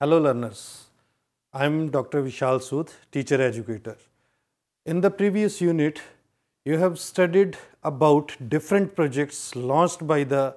Hello learners, I am Dr. Vishal Sood, teacher educator. In the previous unit, you have studied about different projects launched by the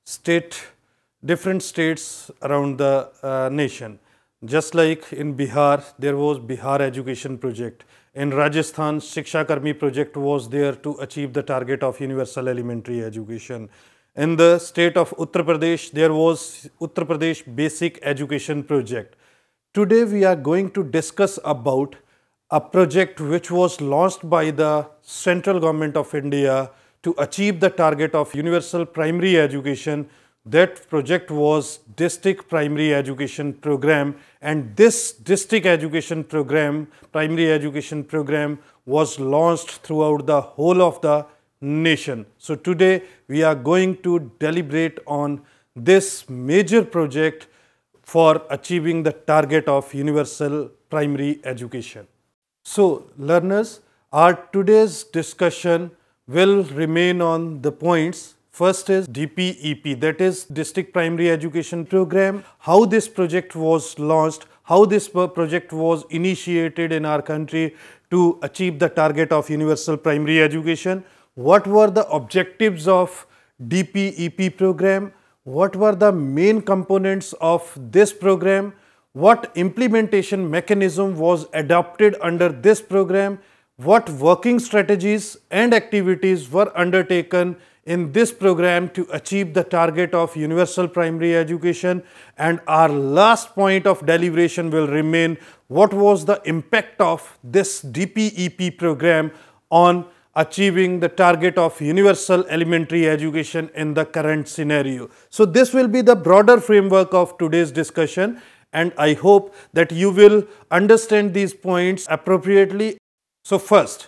different states around the nation. Just like in Bihar, there was Bihar Education Project. In Rajasthan, Shiksha Karmi project was there to achieve the target of universal elementary education. In the state of Uttar Pradesh, there was Uttar Pradesh Basic Education Project. Today we are going to discuss about a project which was launched by the central government of India to achieve the target of universal primary education. That project was District Primary Education Program, and this district education program, primary education program, was launched throughout the whole of the nation. So today we are going to deliberate on this major project for achieving the target of universal primary education. So learners, our today's discussion will remain on the points. First is DPEP, that is District Primary Education Program, how this project was launched, how this project was initiated in our country to achieve the target of universal primary education. What were the objectives of DPEP program? What were the main components of this program? What implementation mechanism was adopted under this program? What working strategies and activities were undertaken in this program to achieve the target of universal primary education? And our last point of deliberation will remain, what was the impact of this DPEP program on achieving the target of universal elementary education in the current scenario. So this will be the broader framework of today's discussion, and I hope that you will understand these points appropriately. So first,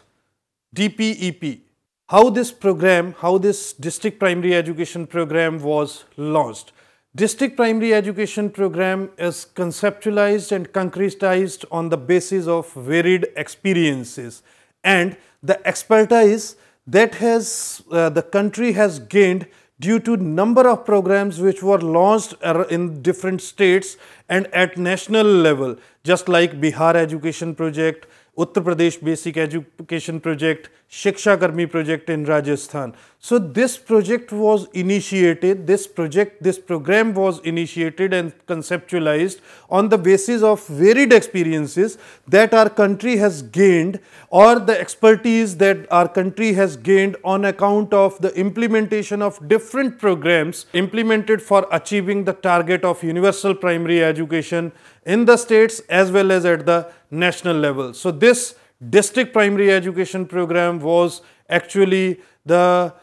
DPEP, how this program, how this district primary education program was launched. District primary education program is conceptualized and concretized on the basis of varied experiences and the expertise that the country has gained due to number of programs which were launched in different states and at national level, just like Bihar Education Project, Uttar Pradesh Basic Education Project, Shiksha Karmi project in Rajasthan. So this project was initiated, this program was initiated and conceptualized on the basis of varied experiences that our country has gained, or the expertise that our country has gained on account of the implementation of different programs implemented for achieving the target of universal primary education in the states as well as at the national level. So this district primary education program was actually the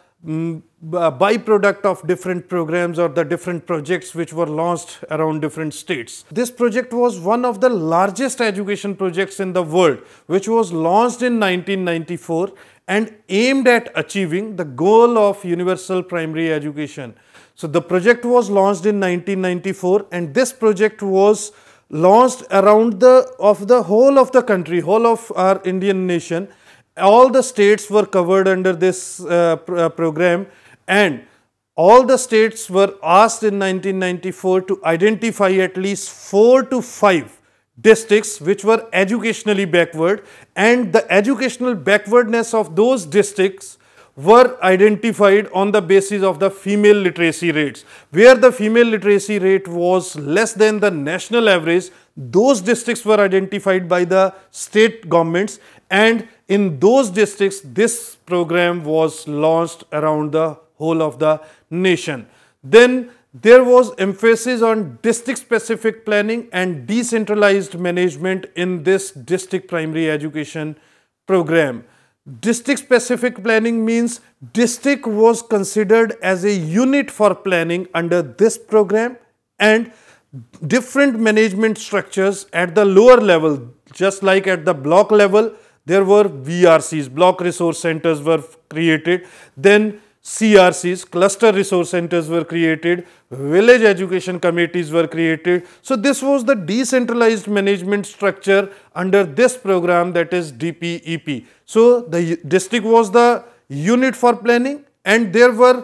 byproduct of different programs or the different projects which were launched around different states. This project was one of the largest education projects in the world, which was launched in 1994 and aimed at achieving the goal of universal primary education. So the project was launched in 1994, and this project was launched around the whole of the country, whole of our Indian nation. All the states were covered under this program, and all the states were asked in 1994 to identify at least 4 to 5 districts which were educationally backward, and the educational backwardness of those districts were identified on the basis of the female literacy rates. Where the female literacy rate was less than the national average, those districts were identified by the state governments, and in those districts this program was launched around the whole of the nation. Then there was emphasis on district specific planning and decentralized management in this district primary education program. District specific planning means district was considered as a unit for planning under this program, and different management structures at the lower level, just like at the block level, there were VRCs, block resource centers were created. Then CRCs, cluster resource centers were created, village education committees were created. So this was the decentralized management structure under this program, that is DPEP. So the district was the unit for planning, and there were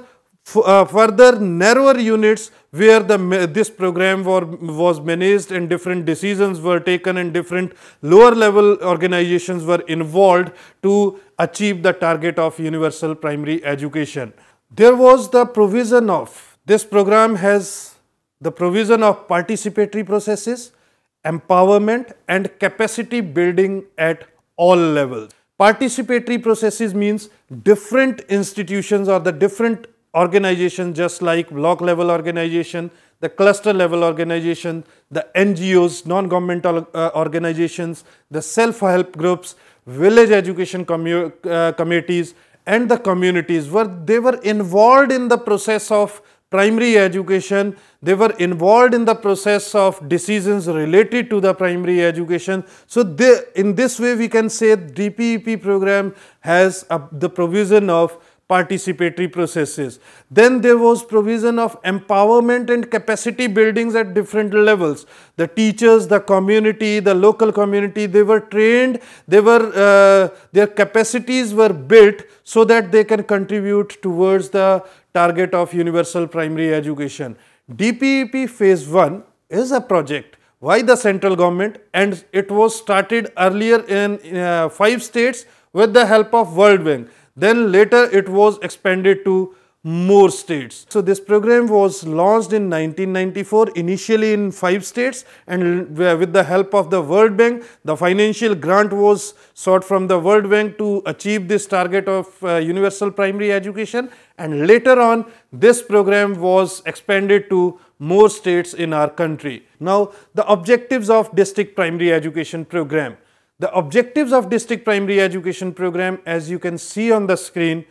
Further, narrower units where this program was managed and different decisions were taken and different lower level organizations were involved to achieve the target of universal primary education. There was the provision of, this program has the provision of participatory processes, empowerment and capacity building at all levels. Participatory processes means different institutions or the different organizations, just like block level organization, the cluster level organization, the NGOs, non-governmental organizations, the self-help groups, village education committees and the communities they were involved in the process of primary education. They were involved in the process of decisions related to the primary education. So, in this way we can say DPEP program has the provision of participatory processes. Then there was provision of empowerment and capacity buildings at different levels. The teachers, the community, the local community, they were trained, their capacities were built so that they can contribute towards the target of universal primary education. DPEP phase 1 is a project by the central government and it was started earlier in 5 states with the help of World Bank. Then later it was expanded to more states. So this program was launched in 1994, initially in 5 states, and with the help of the World Bank, the financial grant was sought from the World Bank to achieve this target of universal primary education, and later on this program was expanded to more states in our country. Now the objectives of district primary education program. The objectives of district primary education program, as you can see on the screen,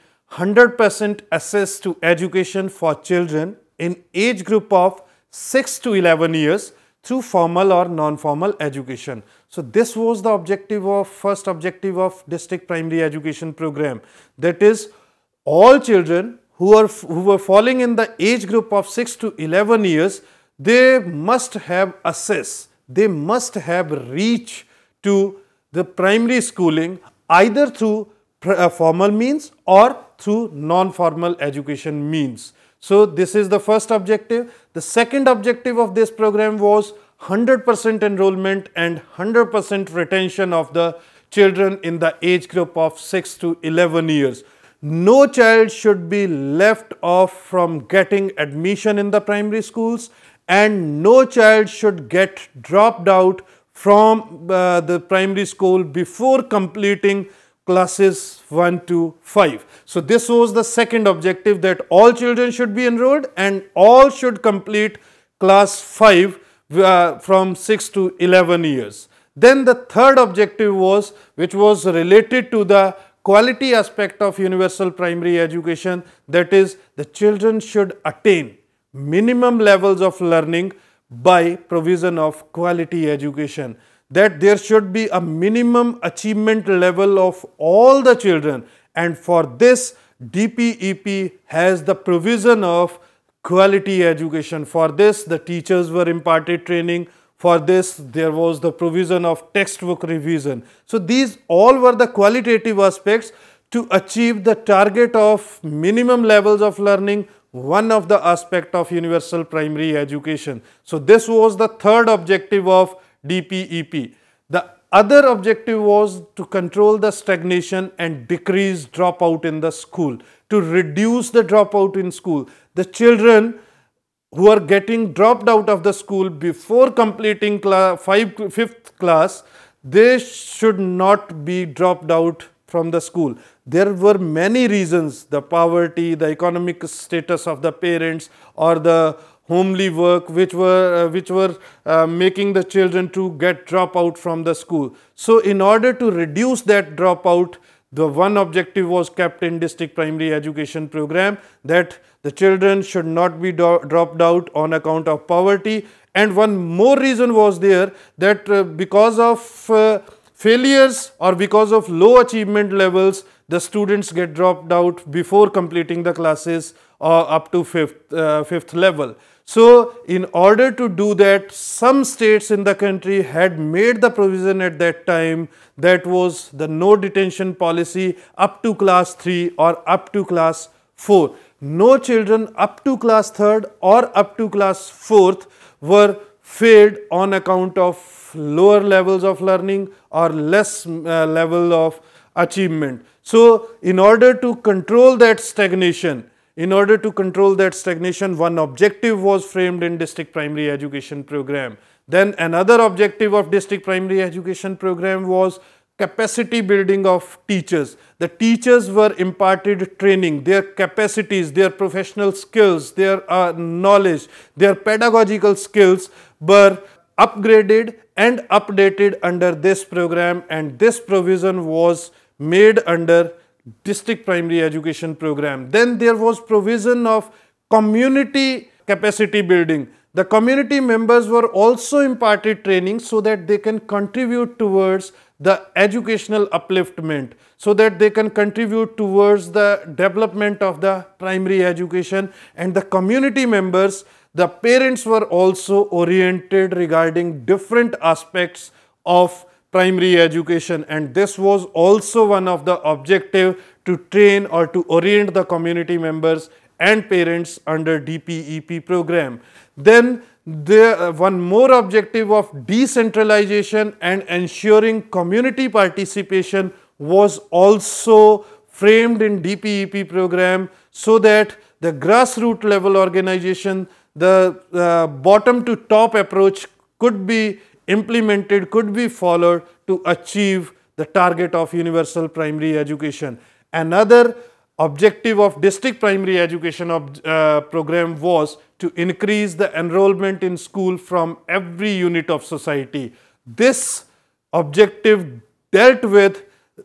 100% access to education for children in age group of 6 to 11 years through formal or non-formal education. So this was the first objective of district primary education program. That is, all children who were falling in the age group of 6 to 11 years, they must have access, they must have reach to the primary schooling either through formal means or through non-formal education means. So this is the first objective. The second objective of this program was 100% enrollment and 100% retention of the children in the age group of 6 to 11 years. No child should be left off from getting admission in the primary schools, and no child should get dropped out from the primary school before completing classes 1 to 5. So this was the second objective, that all children should be enrolled and all should complete class 5 from 6 to 11 years. Then the third objective was, which was related to the quality aspect of universal primary education, that is, the children should attain minimum levels of learning by provision of quality education, that there should be a minimum achievement level of all the children, and for this DPEP has the provision of quality education. For this the teachers were imparted training, for this there was the provision of textbook revision. So these all were the qualitative aspects to achieve the target of minimum levels of learning, one of the aspect of universal primary education. So this was the third objective of DPEP. The other objective was to control the stagnation and decrease dropout in the school, to reduce the dropout in school. The children who are getting dropped out of the school before completing fifth class, they should not be dropped out from the school. There were many reasons: the poverty, the economic status of the parents, or the homely work, which were making the children to get drop out from the school. So in order to reduce that dropout, the one objective was kept in district primary education program, that the children should not be dropped out on account of poverty. And one more reason was there, that because of failures or because of low achievement levels, the students get dropped out before completing the classes up to fifth level. So in order to do that, some states in the country had made the provision at that time, that was the no detention policy up to class 3 or up to class 4. no children up to class 3rd or up to class 4th were failed on account of lower levels of learning or less level of achievement. So, in order to control that stagnation, one objective was framed in district primary education program. Then another objective of district primary education program was capacity building of teachers. The teachers were imparted training, their capacities, their professional skills, their knowledge, their pedagogical skills were upgraded and updated under this program, and this provision was made under district primary education program. Then there was provision of community capacity building. The community members were also imparted training so that they can contribute towards the educational upliftment, so that they can contribute towards the development of the primary education. And the community members, the parents were also oriented regarding different aspects of primary education, and this was also one of the objective to train or to orient the community members and parents under DPEP program. Then there one more objective of decentralization and ensuring community participation was also framed in DPEP program, so that the grassroots level organization, the bottom to top approach could be implemented, could be followed to achieve the target of universal primary education. Another objective of district primary education program was to increase the enrollment in school from every unit of society. This objective dealt with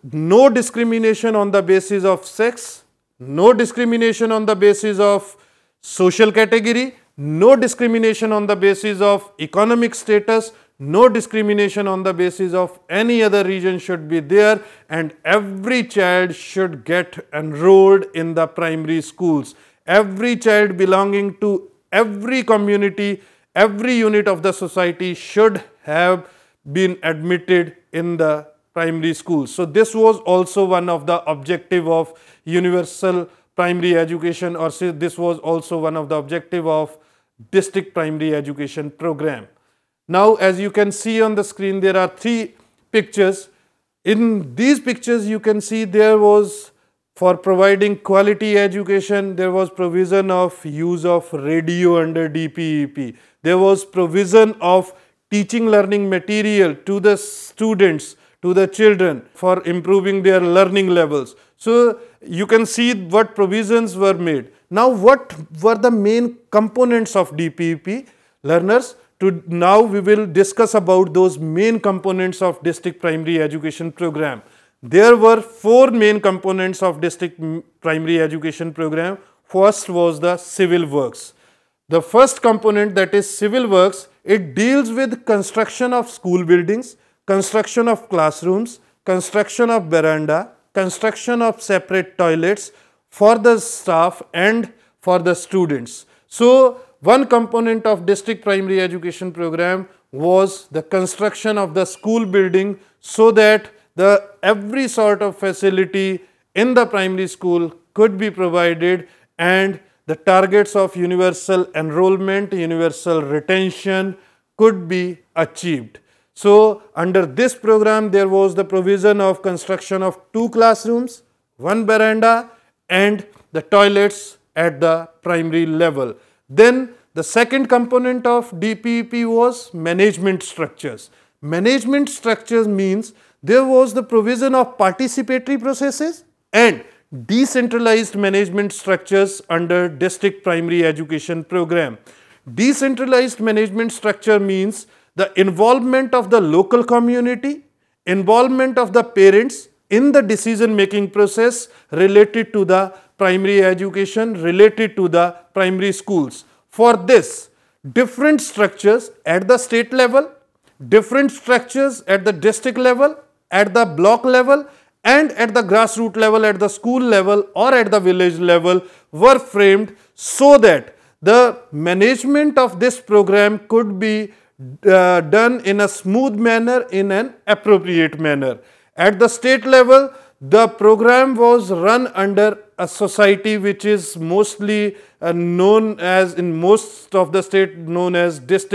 no discrimination on the basis of sex, no discrimination on the basis of social category, no discrimination on the basis of economic status, no discrimination on the basis of any other region should be there, and every child should get enrolled in the primary schools. Every child belonging to every community, every unit of the society should have been admitted in the primary schools. So, this was also one of the objective of universal primary education, or say this was also one of the objective of district primary education program. Now, as you can see on the screen, there are 3 pictures. In these pictures, you can see there was, for providing quality education, there was provision of use of radio under DPEP. There was provision of teaching learning material to the students, to the children, for improving their learning levels. So, you can see what provisions were made. Now, what were the main components of DPEP? Learners, now we will discuss about those main components of district primary education program. There were 4 main components of district primary education program. First was the civil works. The first component, that is civil works, it deals with construction of school buildings, construction of classrooms, construction of veranda, construction of separate toilets for the staff and for the students. So, one component of district primary education program was the construction of the school building, so that every sort of facility in the primary school could be provided and the targets of universal enrollment, universal retention could be achieved. So, under this program there was the provision of construction of 2 classrooms, 1 veranda and the toilets at the primary level. Then the second component of DPEP was management structures. Management structures means there was the provision of participatory processes and decentralized management structures under district primary education program. Decentralized management structure means the involvement of the local community, involvement of the parents in the decision making process related to the primary education, related to the primary schools. For this, different structures at the state level, different structures at the district level, at the block level and at the grassroots level, at the school level or at the village level were framed, so that the management of this program could be done in a smooth manner, in an appropriate manner. At the state level, the program was run under a society which is mostly known as, in most of the state, known as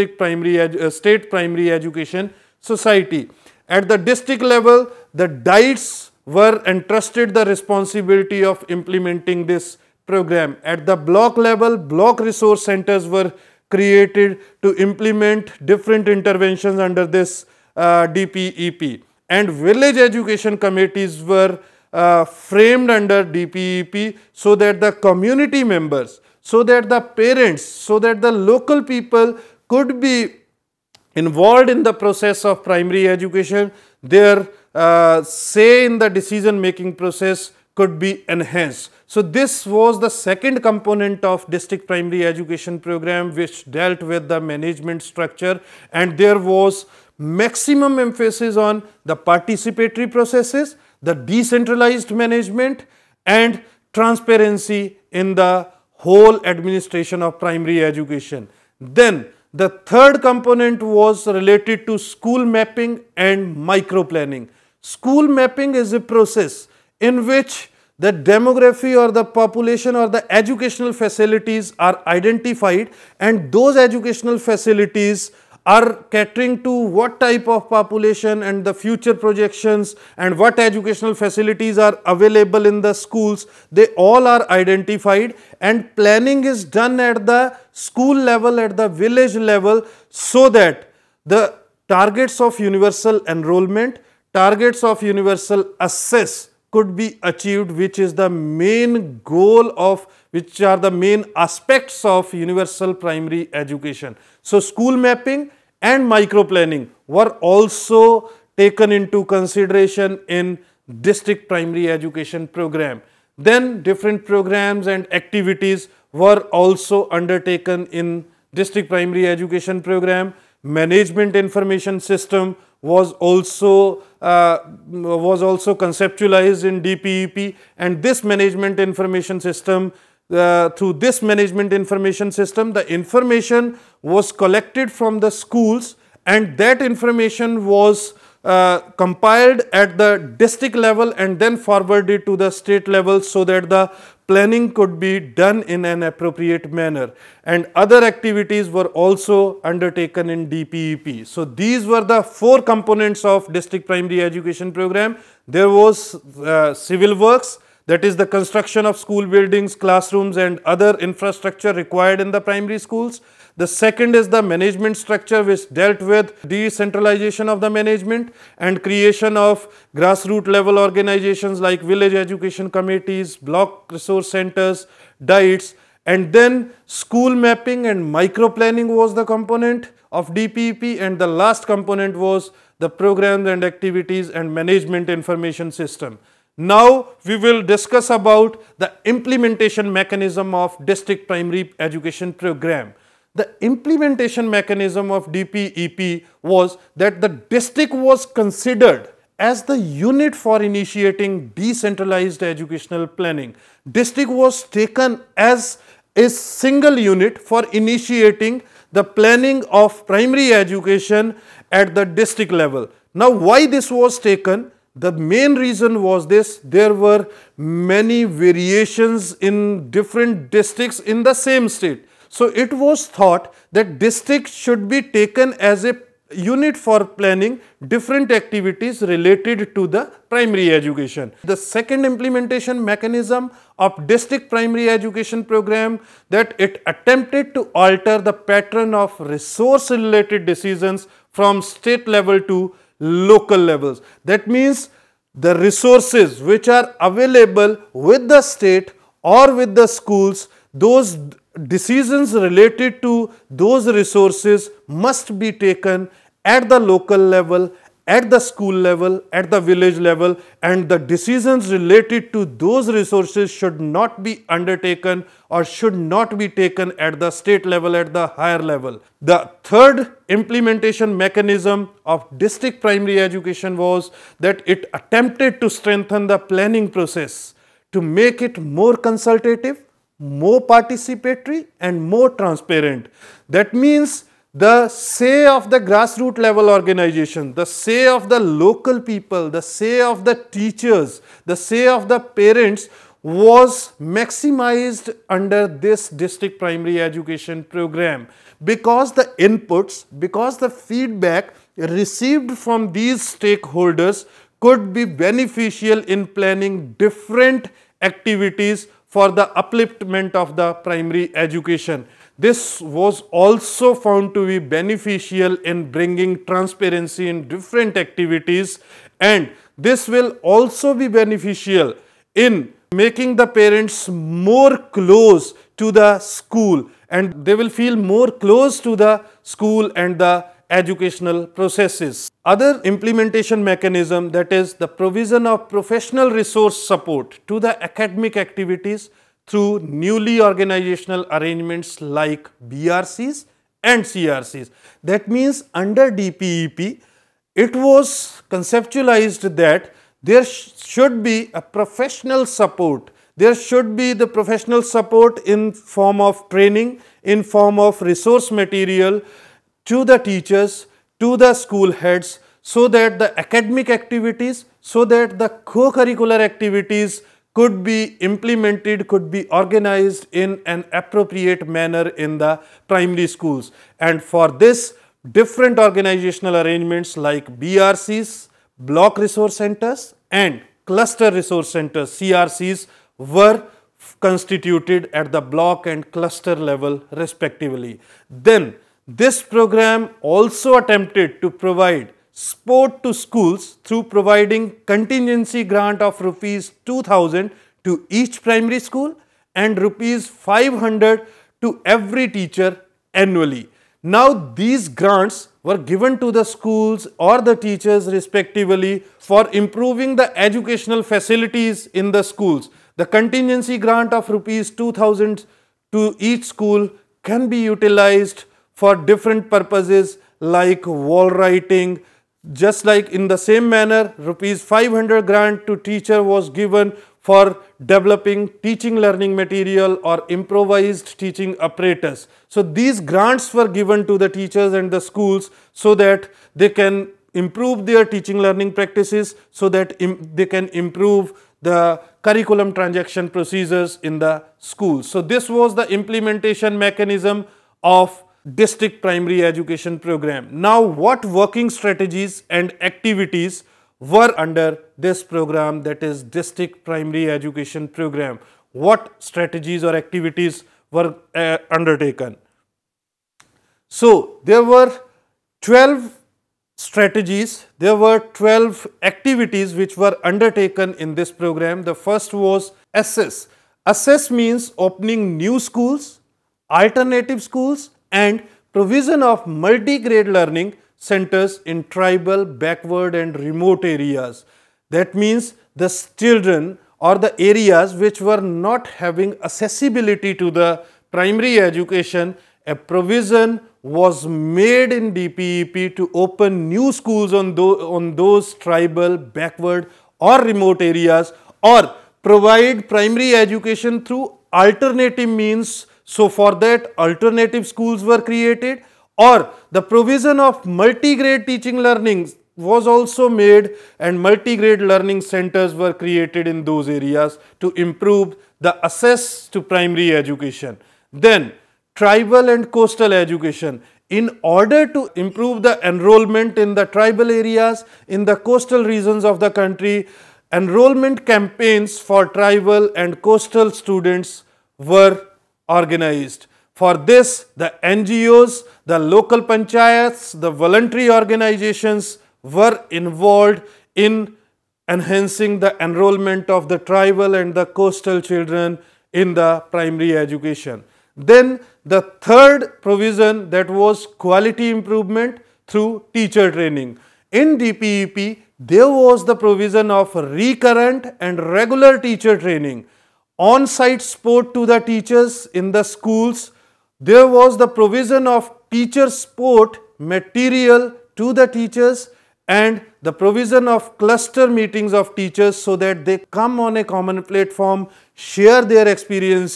state primary education society. At the district level, the DIETs were entrusted the responsibility of implementing this program. At the block level, block resource centers were created to implement different interventions under this DPEP, and village education committees were framed under DPEP so that the community members, so that the parents, so that the local people could be involved in the process of primary education. Their say in the decision making process could be enhanced. So this was the second component of district primary education program, which dealt with the management structure, and there was maximum emphasis on the participatory processes, the decentralized management, and transparency in the whole administration of primary education. Then the third component was related to school mapping and micro planning. School mapping is a process in which the demography or the population or the educational facilities are identified, and those educational facilities are catering to what type of population and the future projections, and what educational facilities are available in the schools. They all are identified, and planning is done at the school level, at the village level, so that the targets of universal enrollment, targets of universal access could be achieved, which is the main goal of, which are the main aspects of universal primary education. So school mapping and micro planning were also taken into consideration in district primary education program. Then different programs and activities were also undertaken in district primary education program. Management information system was also conceptualized in DPEP, and this management information system, through this management information system, the information was collected from the schools, and that information was compiled at the district level and then forwarded to the state level, so that the planning could be done in an appropriate manner. And other activities were also undertaken in DPEP. So these were the four components of district primary education program. There was civil works, that is the construction of school buildings, classrooms and other infrastructure required in the primary schools. The second is the management structure, which dealt with decentralization of the management and creation of grassroots level organizations like village education committees, block resource centers, DIETs. And then school mapping and micro planning was the component of DPEP, and the last component was the programs and activities and management information system. Now we will discuss about the implementation mechanism of district primary education program. The implementation mechanism of DPEP was that the district was considered as the unit for initiating decentralized educational planning. District was taken as a single unit for initiating the planning of primary education at the district level. Now why this was taken? The main reason was this: there were many variations in different districts in the same state. So it was thought that district should be taken as a unit for planning different activities related to the primary education. The second implementation mechanism of district primary education program, that it attempted to alter the pattern of resource related decisions from state level to local levels. That means the resources which are available with the state or with the schools, those decisions related to those resources must be taken at the local level, at the school level, at the village level, and the decisions related to those resources should not be undertaken or should not be taken at the state level, at the higher level. The third implementation mechanism of district primary education was that it attempted to strengthen the planning process to make it more consultative, more participatory and more transparent. That means the say of the grassroots level organization, the say of the local people, the say of the teachers, the say of the parents was maximized under this district primary education program, because the inputs, because the feedback received from these stakeholders could be beneficial in planning different activities for the upliftment of the primary education. This was also found to be beneficial in bringing transparency in different activities, and this will also be beneficial in making the parents more close to the school, and they will feel more close to the school and the educational processes. Other implementation mechanism, that is the provision of professional resource support to the academic activities through newly organizational arrangements like BRCs and CRCs. That means under DPEP, it was conceptualized that there should be a professional support. There should be the professional support in form of training, in form of resource material to the teachers, to the school heads, so that the academic activities, so that the co-curricular activities could be implemented, could be organized in an appropriate manner in the primary schools. And for this, different organizational arrangements like BRCs, block resource centers, and cluster resource centers, CRCs, were constituted at the block and cluster level respectively. Then this program also attempted to provide support to schools through providing contingency grant of rupees 2000 to each primary school and rupees 500 to every teacher annually. Now these grants were given to the schools or the teachers respectively for improving the educational facilities in the schools. The contingency grant of rupees 2000 to each school can be utilized for different purposes like wall writing. Just like in the same manner, rupees 500 grant to teacher was given for developing teaching learning material or improvised teaching apparatus. So these grants were given to the teachers and the schools so that they can improve their teaching learning practices, so that they can improve the curriculum transaction procedures in the schools. So this was the implementation mechanism of district primary education program. Now what working strategies and activities were under this program, that is district primary education program? What strategies or activities were undertaken? So there were 12 strategies, there were 12 activities which were undertaken in this program. The first was assess. Assess means opening new schools, alternative schools, and provision of multi-grade learning centers in tribal, backward and remote areas. That means the children or the areas which were not having accessibility to the primary education, a provision was made in DPEP to open new schools on those tribal, backward or remote areas, or provide primary education through alternative means. So for that, alternative schools were created, or the provision of multi-grade teaching learning was also made, and multi-grade learning centers were created in those areas to improve the access to primary education. Then tribal and coastal education. In order to improve the enrollment in the tribal areas, in the coastal regions of the country, enrollment campaigns for tribal and coastal students were organized. For this, the NGOs, the local panchayats, the voluntary organizations were involved in enhancing the enrollment of the tribal and the coastal children in the primary education. Then the third provision, that was quality improvement through teacher training. In DPEP, there was the provision of recurrent and regular teacher training, on-site support to the teachers in the schools. There was the provision of teacher support material to the teachers, and the provision of cluster meetings of teachers so that they come on a common platform, share their experiences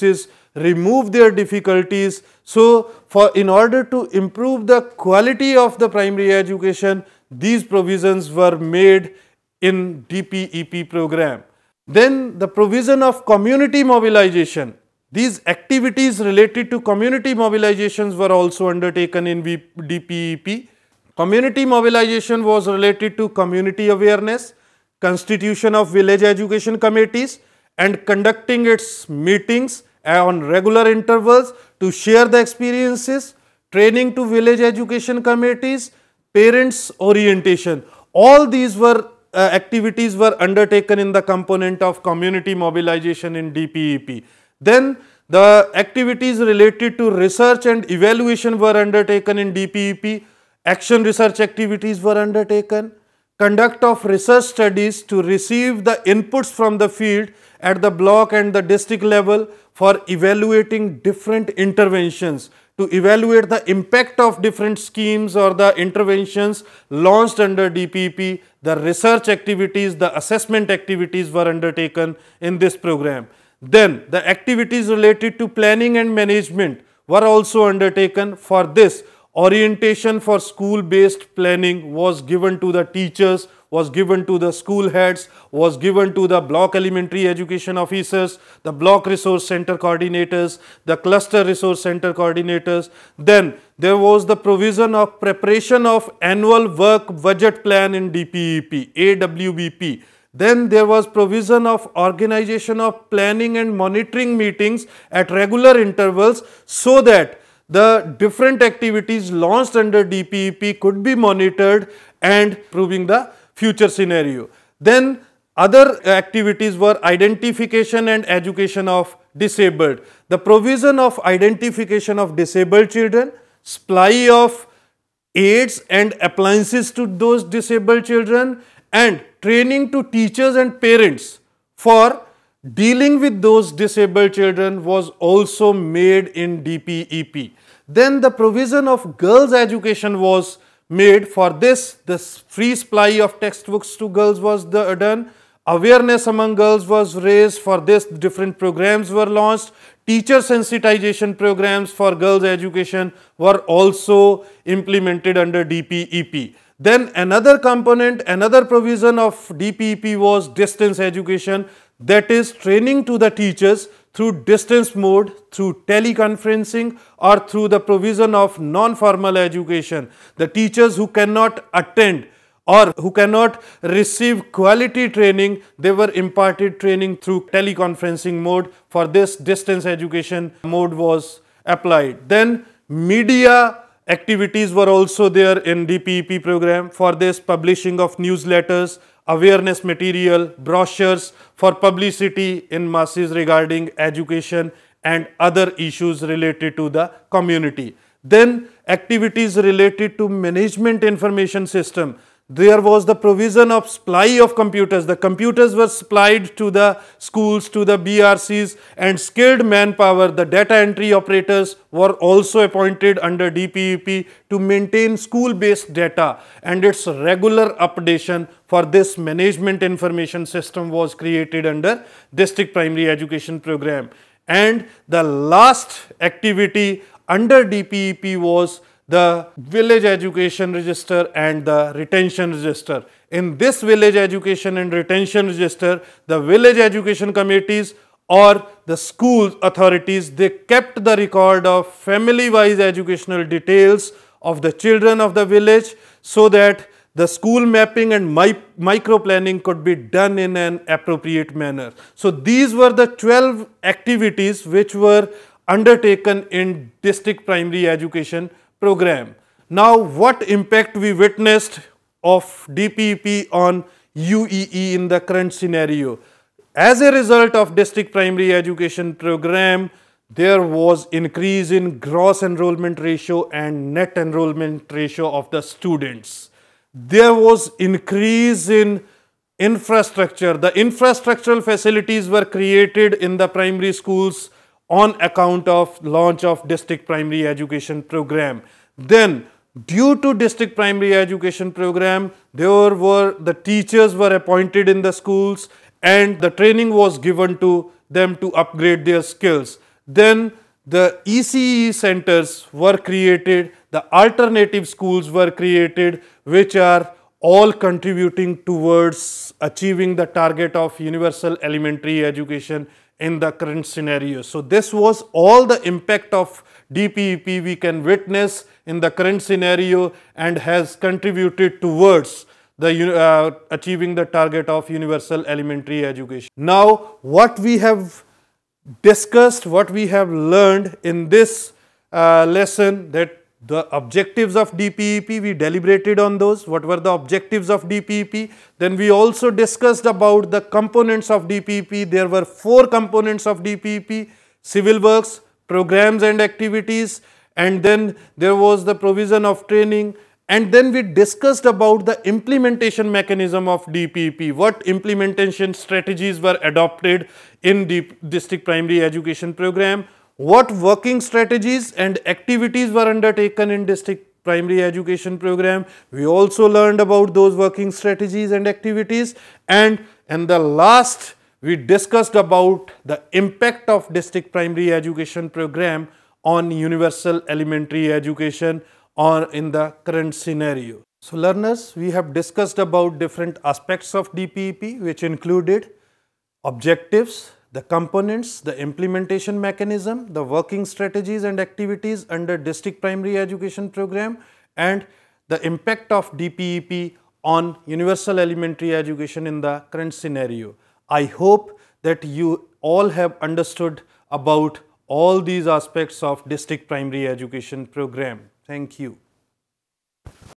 remove their difficulties. So, in order to improve the quality of the primary education, these provisions were made in DPEP program. Then the provision of community mobilization. These activities related to community mobilizations were also undertaken in DPEP. Community mobilization was related to community awareness, constitution of village education committees, and conducting its meetings on regular intervals to share the experiences, training to village education committees, parents orientation. All these were activities were undertaken in the component of community mobilization in DPEP. Then the activities related to research and evaluation were undertaken in DPEP. Action research activities were undertaken. Conduct of research studies to receive the inputs from the field at the block and the district level for evaluating different interventions, to evaluate the impact of different schemes or the interventions launched under DPEP. The research activities, the assessment activities were undertaken in this program. Then the activities related to planning and management were also undertaken. For this, orientation for school-based planning was given to the teachers, was given to the school heads, was given to the block elementary education officers, the block resource center coordinators, the cluster resource center coordinators. Then there was the provision of preparation of annual work budget plan in DPEP, AWBP. Then there was provision of organization of planning and monitoring meetings at regular intervals so that the different activities launched under DPEP could be monitored and proving the future scenario. Then other activities were identification and education of disabled. The provision of identification of disabled children, supply of aids and appliances to those disabled children, and training to teachers and parents for dealing with those disabled children was also made in DPEP. Then the provision of girls' education was made. For this, the free supply of textbooks to girls was done. Awareness among girls was raised. For this, different programs were launched. Teacher sensitization programs for girls' education were also implemented under DPEP. Then another component, another provision of DPEP was distance education, that is training to the teachers through distance mode, through teleconferencing, or through the provision of non-formal education. The teachers who cannot attend or who cannot receive quality training, they were imparted training through teleconferencing mode. For this, distance education mode was applied. Then media activities were also there in DPEP program. For this, publishing of newsletters, awareness material, brochures for publicity in masses regarding education and other issues related to the community. Then activities related to management information system. There was the provision of supply of computers. The computers were supplied to the schools, to the BRCs, and skilled manpower, the data entry operators, were also appointed under DPEP to maintain school-based data, and its regular updation for this management information system was created under District Primary Education Program. And the last activity under DPEP was the village education register and the retention register. In this village education and retention register, the village education committees or the school authorities, they kept the record of family-wise educational details of the children of the village so that the school mapping and micro-planning could be done in an appropriate manner. So these were the 12 activities which were undertaken in district primary education program. Now, what impact we witnessed of DPEP on UEE in the current scenario? As a result of district primary education program, there was increase in gross enrollment ratio and net enrollment ratio of the students. There was increase in infrastructure. The infrastructural facilities were created in the primary schools on account of launch of district primary education program. Then due to district primary education program, the teachers were appointed in the schools and the training was given to them to upgrade their skills. Then the ECE centers were created, the alternative schools were created, which are all contributing towards achieving the target of universal elementary education in the current scenario. So this was all the impact of DPEP we can witness in the current scenario and has contributed towards the achieving the target of universal elementary education. Now, what we have discussed, what we have learned in this lesson, that the objectives of DPEP, we deliberated on those, what were the objectives of DPEP. Then we also discussed about the components of DPEP. There were 4 components of DPEP: civil works, programs and activities, and then there was the provision of training. And then we discussed about the implementation mechanism of DPEP, what implementation strategies were adopted in the district primary education program, what working strategies and activities were undertaken in district primary education program. We also learned about those working strategies and activities, and in the last we discussed about the impact of district primary education program on universal elementary education or in the current scenario. So learners, we have discussed about different aspects of DPEP, which included objectives, the components, the implementation mechanism, the working strategies and activities under district primary education program, and the impact of DPEP on universal elementary education in the current scenario. I hope that you all have understood about all these aspects of district primary education program. Thank you.